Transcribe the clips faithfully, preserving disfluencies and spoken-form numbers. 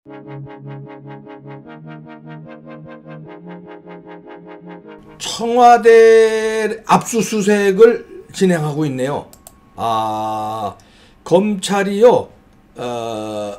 청와대 압수수색을 진행하고 있네요. 아, 검찰이요, 어,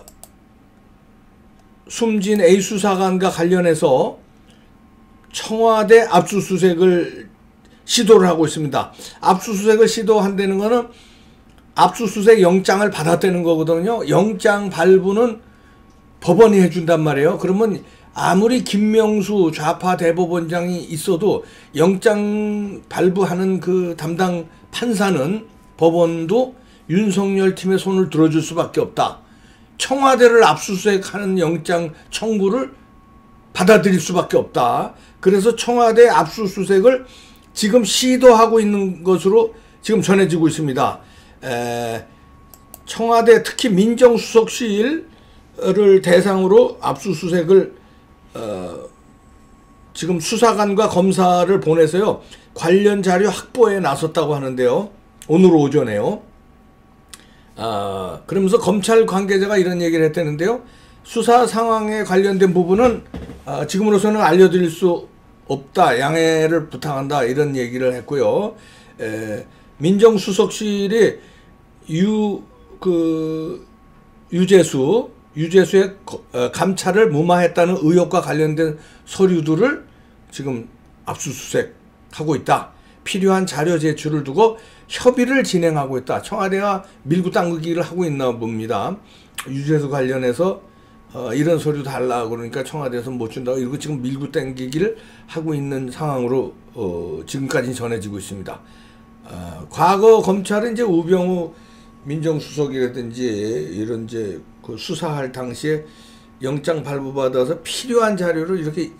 숨진 A 수사관과 관련해서 청와대 압수수색을 시도를 하고 있습니다. 압수수색을 시도한다는 거는 압수수색 영장을 받았다는 거거든요. 영장 발부는 법원이 해준단 말이에요. 그러면 아무리 김명수 좌파 대법원장이 있어도 영장 발부하는 그 담당 판사는 법원도 윤석열 팀의 손을 들어줄 수밖에 없다. 청와대를 압수수색하는 영장 청구를 받아들일 수밖에 없다. 그래서 청와대 압수수색을 지금 시도하고 있는 것으로 지금 전해지고 있습니다. 에, 청와대 특히 민정수석실을 대상으로 압수수색을 어, 지금 수사관과 검사를 보내서요, 관련 자료 확보에 나섰다고 하는데요. 오늘 오전에요. 아, 그러면서 검찰 관계자가 이런 얘기를 했다는데요. 수사 상황에 관련된 부분은 아, 지금으로서는 알려드릴 수 없다. 양해를 부탁한다. 이런 얘기를 했고요. 에, 민정수석실이 유, 그, 유재수, 유재수의 감찰을 무마했다는 의혹과 관련된 서류들을 지금 압수수색하고 있다. 필요한 자료 제출을 두고 협의를 진행하고 있다. 청와대가 밀고 당기기를 하고 있나 봅니다. 유재수 관련해서 어, 이런 서류 달라 그러니까 청와대에서 못 준다고 이러고 지금 밀고 당기기를 하고 있는 상황으로 어, 지금까지 전해지고 있습니다. 어, 과거 검찰은 이제 우병우 민정수석이라든지 이런 이제 그 수사할 당시에 영장 발부받아서 필요한 자료를 이렇게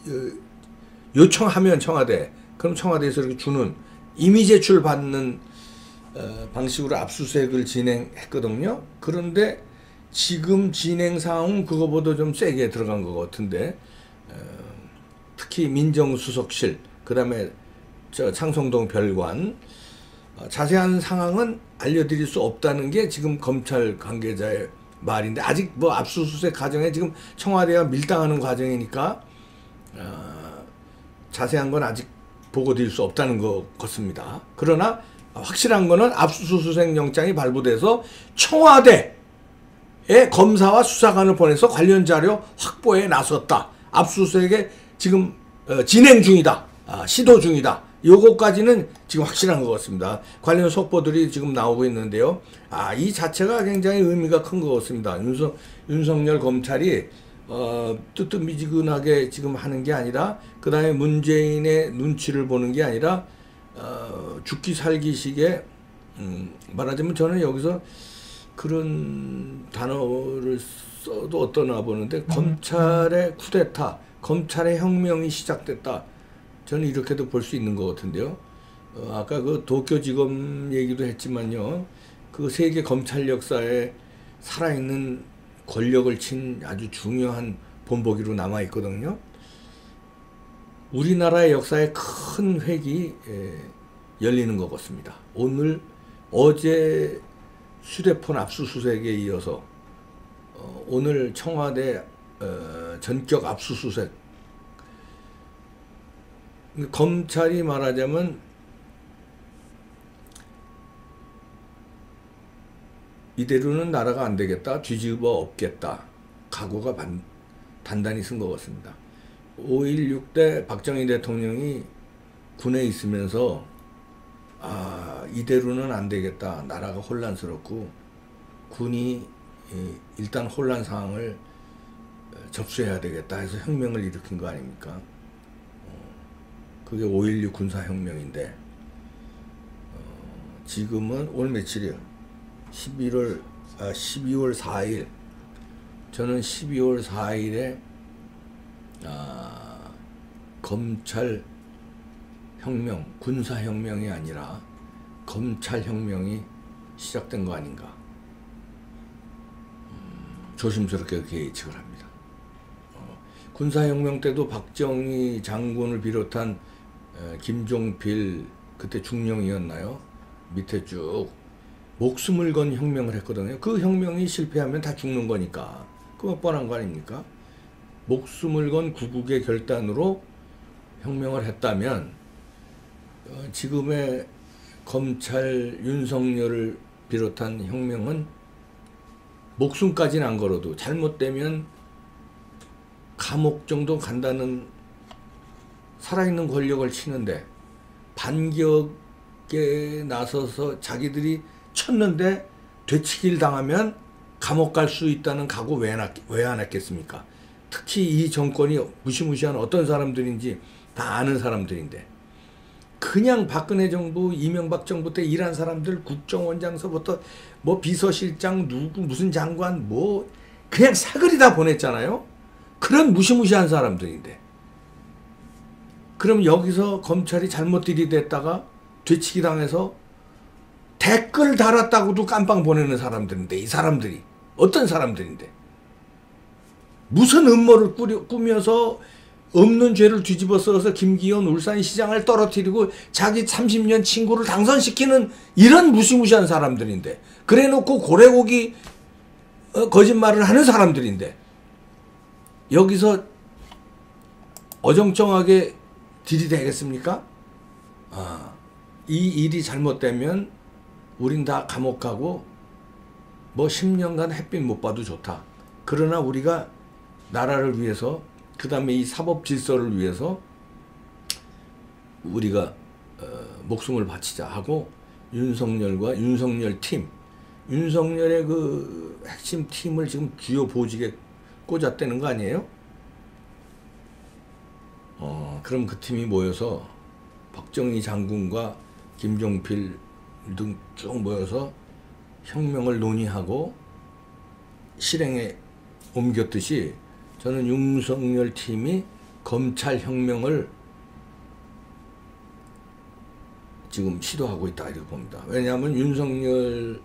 요청하면 청와대, 그럼 청와대에서 이렇게 주는 임의 제출 받는 방식으로 압수수색을 진행했거든요. 그런데 지금 진행 상황은 그거보다 좀 세게 들어간 것 같은데, 특히 민정수석실, 그 다음에 저 창성동 별관, 자세한 상황은 알려드릴 수 없다는 게 지금 검찰 관계자의 말인데, 아직 뭐 압수수색 과정에 지금 청와대가 밀당하는 과정이니까 어, 자세한 건 아직 보고드릴 수 없다는 것 같습니다. 그러나 확실한 거는 압수수색 영장이 발부돼서 청와대에 검사와 수사관을 보내서 관련 자료 확보에 나섰다. 압수수색에 지금 어, 진행 중이다. 아, 시도 중이다. 요거까지는 지금 확실한 것 같습니다. 관련 속보들이 지금 나오고 있는데요. 아, 이 자체가 굉장히 의미가 큰 것 같습니다. 윤석, 윤석열 검찰이 어, 뜨뜻미지근하게 지금 하는 게 아니라, 그 다음에 문재인의 눈치를 보는 게 아니라 어, 죽기 살기식의 음, 말하자면 저는 여기서 그런 단어를 써도 어떠나 보는데, 음. 검찰의 쿠데타, 검찰의 혁명이 시작됐다. 저는 이렇게도 볼 수 있는 것 같은데요. 어, 아까 그 도쿄지검 얘기도 했지만요. 그 세계 검찰 역사에 살아있는 권력을 친 아주 중요한 본보기로 남아있거든요. 우리나라의 역사에 큰 획이 에, 열리는 것 같습니다. 오늘, 어제 휴대폰 압수수색에 이어서 어, 오늘 청와대 어, 전격 압수수색, 검찰이 말하자면 이대로는 나라가 안 되겠다, 뒤집어 엎겠다, 각오가 반, 단단히 쓴 것 같습니다. 오일육 때 박정희 대통령이 군에 있으면서 아, 이대로는 안 되겠다, 나라가 혼란스럽고 군이 일단 혼란 상황을 접수해야 되겠다 해서 혁명을 일으킨 거 아닙니까? 그게 오일육 군사혁명인데, 어, 지금은 오늘 며칠이요? 십일월, 아, 십이월 사일. 저는 십이월 사일에 아, 검찰 혁명, 군사혁명이 아니라 검찰혁명이 시작된 거 아닌가. 음, 조심스럽게 그렇게 예측을 합니다. 어, 군사혁명 때도 박정희 장군을 비롯한 김종필, 그때 중령이었나요? 밑에 쭉 목숨을 건 혁명을 했거든요. 그 혁명이 실패하면 다 죽는 거니까. 그거 뻔한 거 아닙니까? 목숨을 건 구국의 결단으로 혁명을 했다면 어, 지금의 검찰 윤석열을 비롯한 혁명은 목숨까지는 안 걸어도 잘못되면 감옥 정도 간다는 살아있는 권력을 치는데 반격에 나서서 자기들이 쳤는데 되치기를 당하면 감옥 갈 수 있다는 각오 왜 안 했겠습니까? 특히 이 정권이 무시무시한 어떤 사람들인지 다 아는 사람들인데 그냥 박근혜 정부, 이명박 정부 때 일한 사람들 국정원장서부터 뭐 비서실장, 누구 무슨 장관 뭐 그냥 사거리 다 보냈잖아요. 그런 무시무시한 사람들인데 그럼 여기서 검찰이 잘못 들이댔다가 되치기 당해서 댓글 달았다고도 깜빵 보내는 사람들인데 이 사람들이 어떤 사람들인데 무슨 음모를 꾸려, 꾸며서 없는 죄를 뒤집어 써서 김기현 울산시장을 떨어뜨리고 자기 삼십 년 친구를 당선시키는 이런 무시무시한 사람들인데 그래놓고 고래고기 어, 거짓말을 하는 사람들인데 여기서 어정쩡하게 들이대겠습니까? 아, 이 일이 잘못되면 우린 다 감옥 가고 뭐 십 년간 햇빛 못 봐도 좋다. 그러나 우리가 나라를 위해서 그 다음에 이 사법 질서를 위해서 우리가 어, 목숨을 바치자 하고 윤석열과 윤석열 팀, 윤석열의 그 핵심 팀을 지금 주요 보직에 꽂았다는 거 아니에요? 어, 그럼 그 팀이 모여서 박정희 장군과 김종필 등 쭉 모여서 혁명을 논의하고 실행에 옮겼듯이 저는 윤석열 팀이 검찰 혁명을 지금 시도하고 있다 이렇게 봅니다. 왜냐하면 윤석열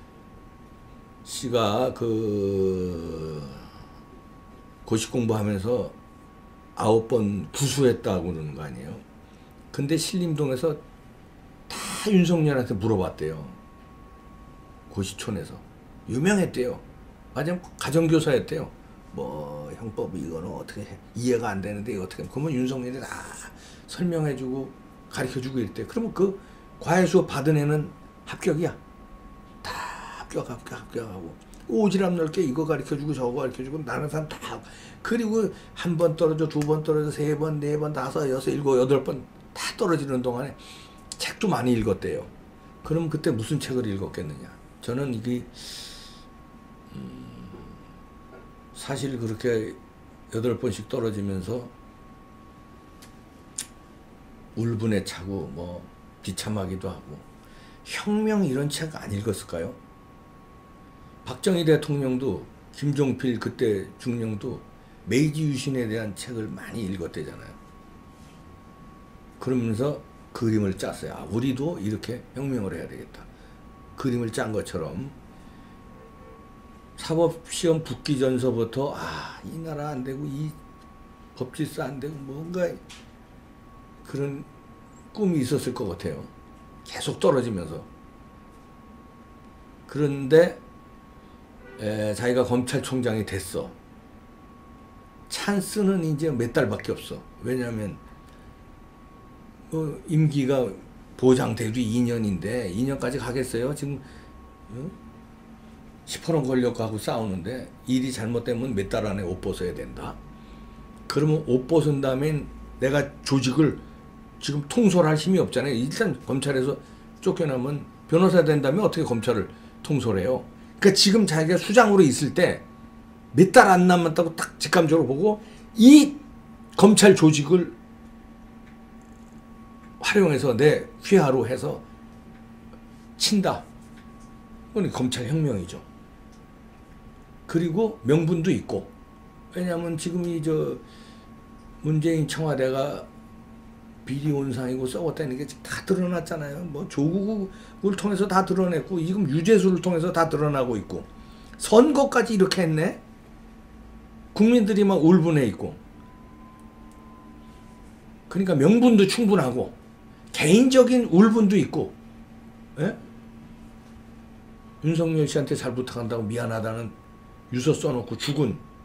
씨가 그 고시 공부하면서 아홉 번 구수했다고 그러는 거 아니에요. 근데 신림동에서 다 윤석열한테 물어봤대요. 고시촌에서. 유명했대요. 맞아요. 가정교사였대요. 뭐 형법 이거는 어떻게 해? 이해가 안 되는데 이거 어떻게 해? 그러면 윤석열이 다 설명해주고 가르쳐주고 이랬대. 그러면 그 과외 수업 받은 애는 합격이야. 다 합격 합격 합격하고 오지랖 넓게 이거 가르쳐주고 저거 가르쳐주고 나는 사람 다 그리고 한 번 떨어져 두 번 떨어져 세 번 네 번 다섯 여섯 일곱 여덟 번 다 떨어지는 동안에 책도 많이 읽었대요. 그럼 그때 무슨 책을 읽었겠느냐. 저는 이게 음 사실 그렇게 여덟 번씩 떨어지면서 울분에 차고 뭐 비참하기도 하고 혁명 이런 책 안 읽었을까요? 박정희 대통령도 김종필 그때 중령도 메이지 유신에 대한 책을 많이 읽었대잖아요. 그러면서 그림을 짰어요. 아, 우리도 이렇게 혁명을 해야 되겠다. 그림을 짠 것처럼 사법시험 붙기 전서부터 아, 이 나라 안 되고 이 법질서 안 되고 뭔가 그런 꿈이 있었을 것 같아요. 계속 떨어지면서. 그런데 에, 자기가 검찰총장이 됐어. 찬스는 이제 몇 달밖에 없어. 왜냐하면 어, 임기가 보장돼도 이 년인데 이 년까지 가겠어요? 지금 어? 시퍼런 권력하고 싸우는데 일이 잘못되면 몇 달 안에 옷 벗어야 된다. 그러면 옷 벗은 다음엔 내가 조직을 지금 통솔할 힘이 없잖아요. 일단 검찰에서 쫓겨나면 변호사 된다면 어떻게 검찰을 통솔해요? 그러니까 지금 자기가 수장으로 있을 때 몇 달 안 남았다고 딱 직감적으로 보고 이 검찰 조직을 활용해서 내 휘하로 해서 친다. 그건 검찰 혁명이죠. 그리고 명분도 있고. 왜냐하면 지금 이 저 문재인 청와대가 비리 온상이고 썩었다는 게 다 드러났잖아요. 뭐 조국을 통해서 다 드러냈고 지금 유재수를 통해서 다 드러나고 있고 선거까지 이렇게 했네. 국민들이 막 울분해 있고. 그러니까 명분도 충분하고 개인적인 울분도 있고. 예? 윤석열 씨한테 잘 부탁한다고 미안하다는 유서 써놓고 죽은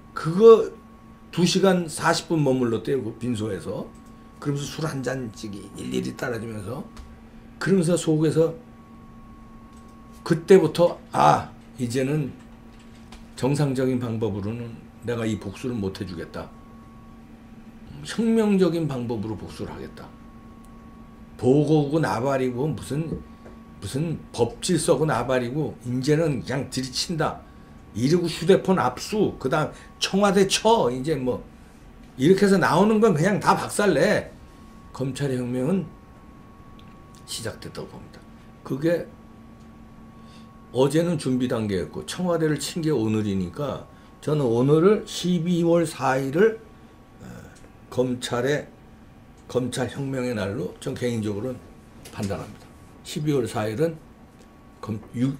그거 두 시간 사십 분 머물렀대요. 그 빈소에서. 그러면서 술 한 잔씩 일일이 따라주면서. 그러면서 속에서 그때부터 아 이제는 정상적인 방법으로는 내가 이 복수를 못 해주겠다. 혁명적인 방법으로 복수를 하겠다. 보고고 나발이고 무슨 무슨 법질서고 나발이고 이제는 그냥 들이친다. 이러고 휴대폰 압수, 그 다음 청와대 쳐, 이제 뭐 이렇게 해서 나오는 건 그냥 다 박살내. 검찰의 혁명은 시작됐다고 봅니다. 그게 어제는 준비 단계였고 청와대를 친 게 오늘이니까 저는 오늘을 십이월 사일을 검찰의 검찰 혁명의 날로 전 개인적으로는 판단합니다. 십이월 사일은 검, 유,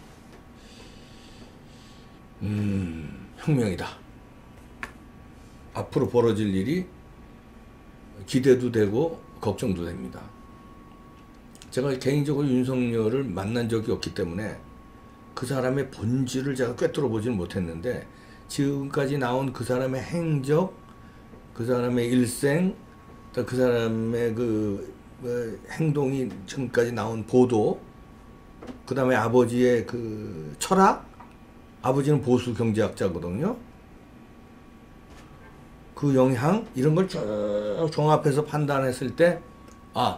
음, 혁명이다. 앞으로 벌어질 일이 기대도 되고 걱정도 됩니다. 제가 개인적으로 윤석열을 만난 적이 없기 때문에 그 사람의 본질을 제가 꿰뚫어 보지는 못했는데 지금까지 나온 그 사람의 행적, 그 사람의 일생, 그 사람의 그 행동이 지금까지 나온 보도, 그 다음에 아버지의 그 철학, 아버지는 보수 경제학자거든요. 그 영향 이런 걸 쭉 종합해서 판단했을 때 아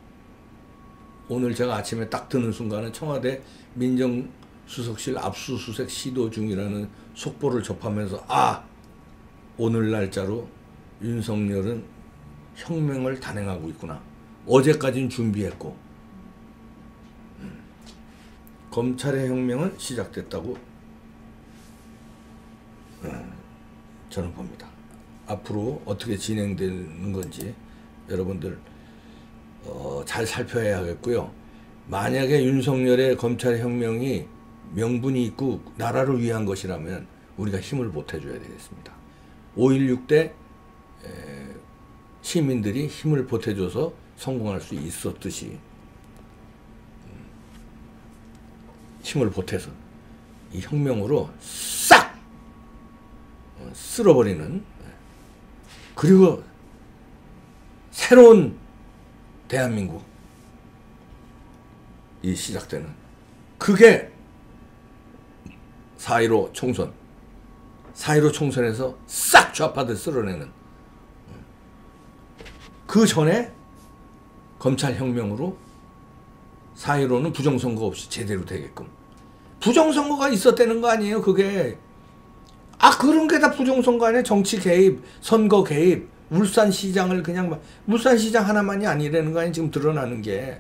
오늘 제가 아침에 딱 드는 순간은 청와대 민정수석실 압수수색 시도 중이라는 속보를 접하면서 아 오늘 날짜로 윤석열은 혁명을 단행하고 있구나. 어제까지는 준비했고 음. 검찰의 혁명은 시작됐다고 음, 저는 봅니다. 앞으로 어떻게 진행되는 건지 여러분들 어, 잘 살펴야 하겠고요. 만약에 윤석열의 검찰 혁명이 명분이 있고 나라를 위한 것이라면 우리가 힘을 보태줘야 되겠습니다. 오일육 때 시민들이 힘을 보태줘서 성공할 수 있었듯이 힘을 보태서 이 혁명으로 싹 쓸어버리는, 그리고 새로운 대한민국이 시작되는, 그게 사 일오 총선, 사 일오 총선에서 싹 좌파들 쓸어내는, 그 전에 검찰혁명으로 사 일오는 부정선거 없이 제대로 되게끔. 부정선거가 있었다는 거 아니에요, 그게. 아, 그런 게 다 부정선거 아니에요? 정치 개입, 선거 개입, 울산시장을 그냥 막, 울산시장 하나만이 아니라는 거 아니에요? 지금 드러나는 게.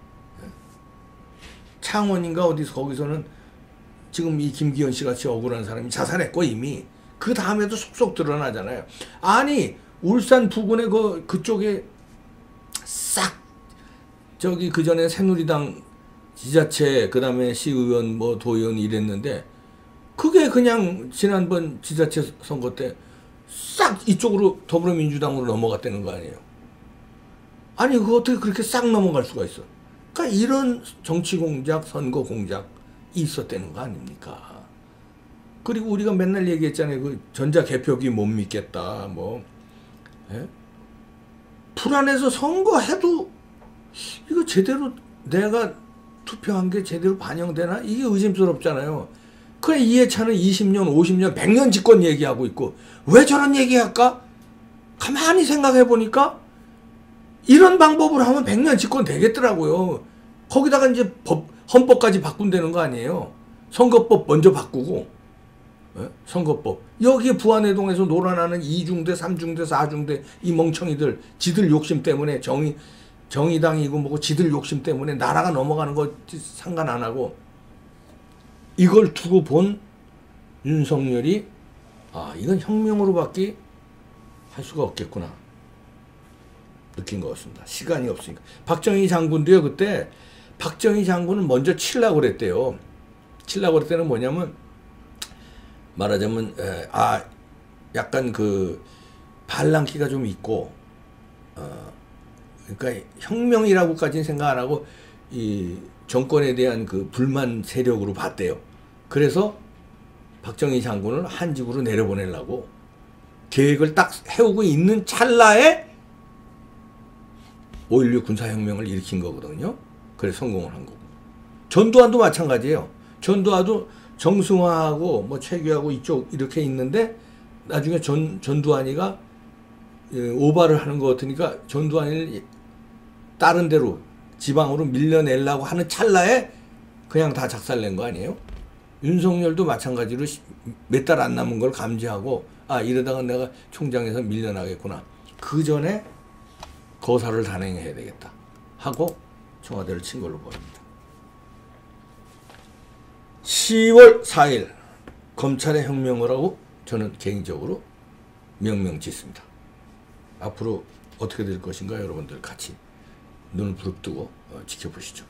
창원인가 어디서 거기서는 지금 이 김기현 씨 같이 억울한 사람이 자살했고 이미. 그 다음에도 속속 드러나잖아요. 아니, 울산 부근에 그, 그쪽에 싹, 저기 그 전에 새누리당 지자체, 그 다음에 시의원, 뭐 도의원 이랬는데, 그게 그냥 지난번 지자체 선거 때 싹 이쪽으로 더불어민주당으로 넘어갔다는 거 아니에요. 아니, 그거 어떻게 그렇게 싹 넘어갈 수가 있어. 그러니까 이런 정치 공작, 선거 공작이 있었다는 거 아닙니까? 그리고 우리가 맨날 얘기했잖아요. 그 전자개표기 못 믿겠다, 뭐. 예? 불안해서 선거해도 이거 제대로 내가 투표한 게 제대로 반영되나? 이게 의심스럽잖아요. 그래, 이해찬은 이십 년, 오십 년, 백 년 집권 얘기하고 있고 왜 저런 얘기할까? 가만히 생각해보니까 이런 방법으로 하면 백 년 집권 되겠더라고요. 거기다가 이제 법, 헌법까지 바꾼다는 거 아니에요. 선거법 먼저 바꾸고, 예? 선거법. 여기에 부안해동에서 놀아나는 이중대, 삼중대, 사중대 이 멍청이들, 지들 욕심 때문에 정의, 정의당이고 뭐고 지들 욕심 때문에 나라가 넘어가는 거 상관 안 하고, 이걸 두고 본 윤석열이 아, 이건 혁명으로밖에 할 수가 없겠구나 느낀 것 같습니다. 시간이 없으니까. 박정희 장군도요, 그때 박정희 장군은 먼저 치려고 그랬대요. 치려고 그랬을 때는 뭐냐면, 말하자면 에, 아 약간 그 반란기가 좀 있고, 어, 그러니까 혁명이라고까지는 생각 안 하고 이 정권에 대한 그 불만 세력으로 봤대요. 그래서 박정희 장군을 한직으로 내려보내려고 계획을 딱 해오고 있는 찰나에 오일육 군사혁명을 일으킨 거거든요. 그래서 성공을 한 거고. 전두환도 마찬가지예요. 전두환도 정승화하고 뭐 최규하고 이쪽 이렇게 있는데 나중에 전, 전두환이가 오바를 하는 것 같으니까 전두환이를 다른 데로 지방으로 밀려내려고 하는 찰나에 그냥 다 작살낸 거 아니에요? 윤석열도 마찬가지로 몇 달 안 남은 걸 감지하고 아 이러다가 내가 총장에서 밀려나겠구나. 그 전에 거사를 단행해야 되겠다 하고 청와대를 친 걸로 보입니다. 시월 사일 검찰의 혁명을 하고 저는 개인적으로 명명 짓습니다. 앞으로 어떻게 될 것인가 여러분들 같이 눈을 부릅뜨고 어, 지켜보시죠.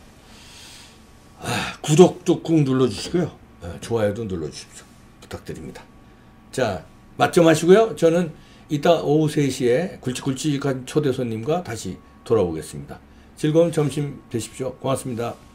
아, 구독도 꾹 눌러주시고요. 어, 좋아요도 눌러주십시오. 부탁드립니다. 자, 맞점 하시고요. 저는 이따 오후 세 시에 굵직굵직한 초대 손님과 다시 돌아오겠습니다. 즐거운 점심 되십시오. 고맙습니다.